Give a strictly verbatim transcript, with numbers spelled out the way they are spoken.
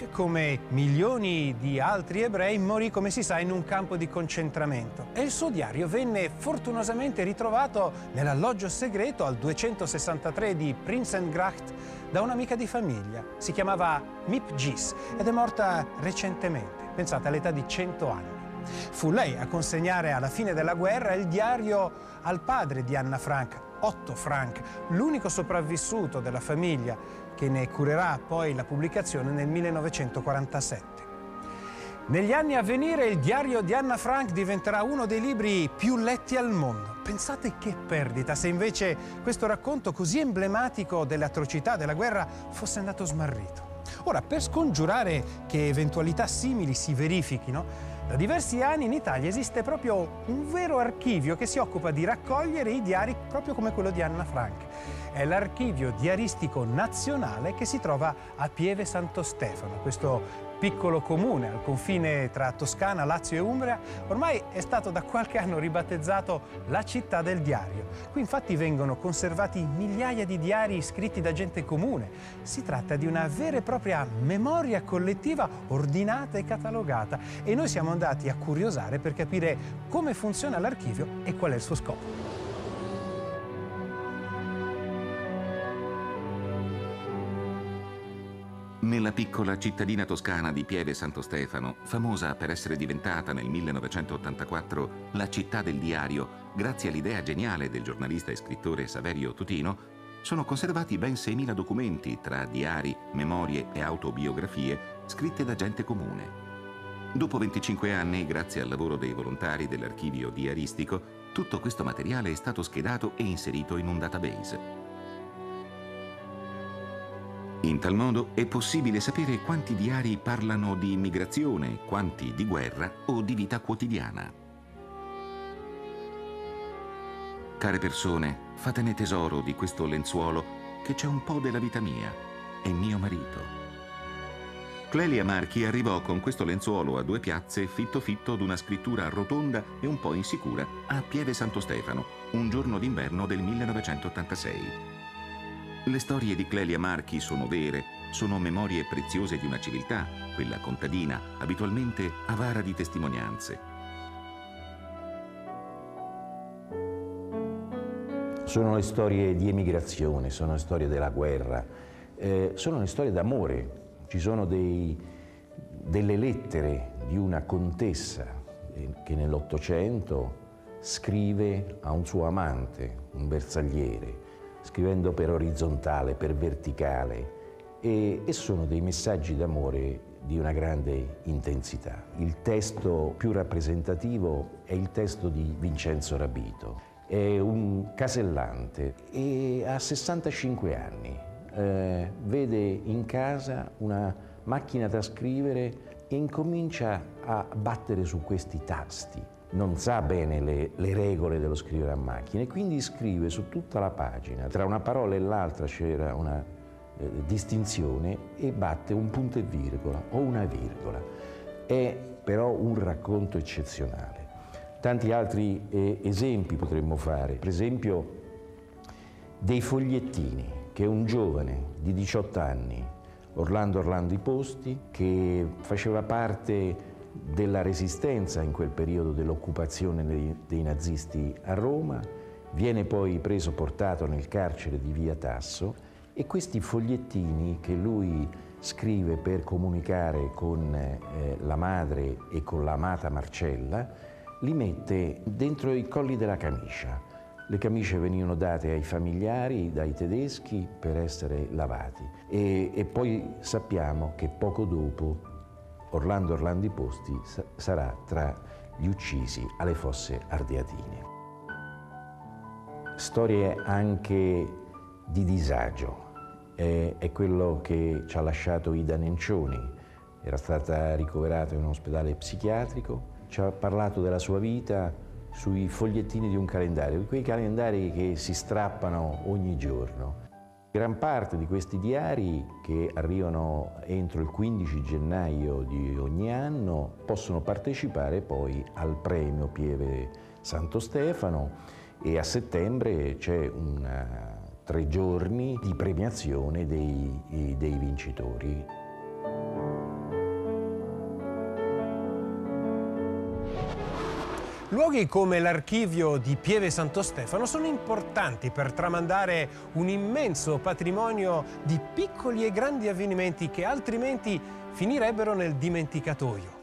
come milioni di altri ebrei, morì, come si sa, in un campo di concentramento. E il suo diario venne fortunosamente ritrovato nell'alloggio segreto al duecentosessantatré di Prinsengracht da un'amica di famiglia. Si chiamava Mip Gis ed è morta recentemente, pensate, all'età di cento anni. Fu lei a consegnare alla fine della guerra il diario al padre di Anna Frank, Otto Frank, l'unico sopravvissuto della famiglia, che ne curerà poi la pubblicazione nel millenovecentoquarantasette. Negli anni a venire il diario di Anna Frank diventerà uno dei libri più letti al mondo. Pensate che perdita se invece questo racconto così emblematico delle atrocità della guerra fosse andato smarrito. Ora, per scongiurare che eventualità simili si verifichino, da diversi anni in Italia esiste proprio un vero archivio che si occupa di raccogliere i diari proprio come quello di Anna Frank. È l'Archivio Diaristico Nazionale che si trova a Pieve Santo Stefano, questo piccolo comune al confine tra Toscana, Lazio e Umbria. Ormai è stato da qualche anno ribattezzato la città del diario. Qui infatti vengono conservati migliaia di diari scritti da gente comune. Si tratta di una vera e propria memoria collettiva ordinata e catalogata, e noi siamo andati a curiosare per capire come funziona l'archivio e qual è il suo scopo. Nella piccola cittadina toscana di Pieve Santo Stefano, famosa per essere diventata nel millenovecentottantaquattro la città del diario, grazie all'idea geniale del giornalista e scrittore Saverio Tutino, sono conservati ben seimila documenti tra diari, memorie e autobiografie scritte da gente comune. Dopo venticinque anni, grazie al lavoro dei volontari dell'archivio diaristico, tutto questo materiale è stato schedato e inserito in un database. In tal modo è possibile sapere quanti diari parlano di immigrazione, quanti di guerra o di vita quotidiana. Care persone, fatene tesoro di questo lenzuolo che c'è un po' della vita mia e mio marito. Clelia Marchi arrivò con questo lenzuolo a due piazze fitto fitto d'una scrittura rotonda e un po' insicura a Pieve Santo Stefano, un giorno d'inverno del millenovecentottantasei. Le storie di Clelia Marchi sono vere, sono memorie preziose di una civiltà, quella contadina, abitualmente avara di testimonianze. Sono le storie di emigrazione, sono le storie della guerra, eh, sono le storie d'amore. Ci sono dei, delle lettere di una contessa eh, che nell'Ottocento scrive a un suo amante, un bersagliere, scrivendo per orizzontale, per verticale, e, e sono dei messaggi d'amore di una grande intensità. Il testo più rappresentativo è il testo di Vincenzo Rabito. È un casellante e ha sessantacinque anni. Eh, vede in casa una macchina da scrivere e incomincia a battere su questi tasti. Non sa bene le, le regole dello scrivere a macchina e quindi scrive su tutta la pagina. Tra una parola e l'altra c'era una eh, distinzione e batte un punto e virgola o una virgola. È però un racconto eccezionale. Tanti altri eh, esempi potremmo fare. Per esempio dei fogliettini che un giovane di diciotto anni, Orlando Orlando I Posti, che faceva parte della resistenza in quel periodo dell'occupazione dei, dei nazisti a Roma, viene poi preso portato nel carcere di Via Tasso, e questi fogliettini che lui scrive per comunicare con eh, la madre e con l'amata Marcella li mette dentro i colli della camicia. Le camicie venivano date ai familiari dai tedeschi per essere lavati e, e poi sappiamo che poco dopo Orlando Orlando I Posti sarà tra gli uccisi alle Fosse Ardeatine. Storie anche di disagio. È, è quello che ci ha lasciato Ida Nencioni. Era stata ricoverata in un ospedale psichiatrico. Ci ha parlato della sua vita sui fogliettini di un calendario, di quei calendari che si strappano ogni giorno. Gran parte di questi diari, che arrivano entro il quindici gennaio di ogni anno, possono partecipare poi al premio Pieve Santo Stefano, e a settembre c'è una, tre giorni di premiazione dei, dei vincitori. Luoghi come l'archivio di Pieve Santo Stefano sono importanti per tramandare un immenso patrimonio di piccoli e grandi avvenimenti che altrimenti finirebbero nel dimenticatoio.